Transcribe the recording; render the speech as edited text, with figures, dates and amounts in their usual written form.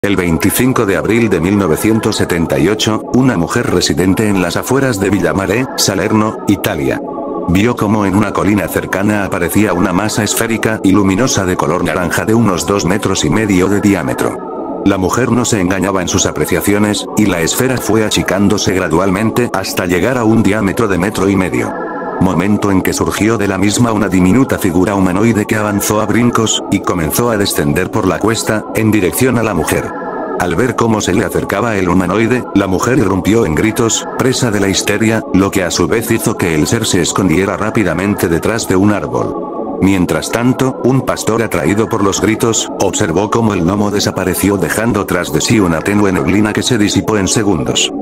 El 25 de abril de 1978, una mujer residente en las afueras de Villamare, Salerno, Italia, vio como en una colina cercana aparecía una masa esférica y luminosa de color naranja de unos 2,5 metros de diámetro. La mujer no se engañaba en sus apreciaciones, y la esfera fue achicándose gradualmente hasta llegar a un diámetro de 1,5 metros. Momento en que surgió de la misma una diminuta figura humanoide que avanzó a brincos, y comenzó a descender por la cuesta, en dirección a la mujer. Al ver cómo se le acercaba el humanoide, la mujer irrumpió en gritos, presa de la histeria, lo que a su vez hizo que el ser se escondiera rápidamente detrás de un árbol. Mientras tanto, un pastor atraído por los gritos, observó cómo el gnomo desapareció dejando tras de sí una tenue neblina que se disipó en segundos.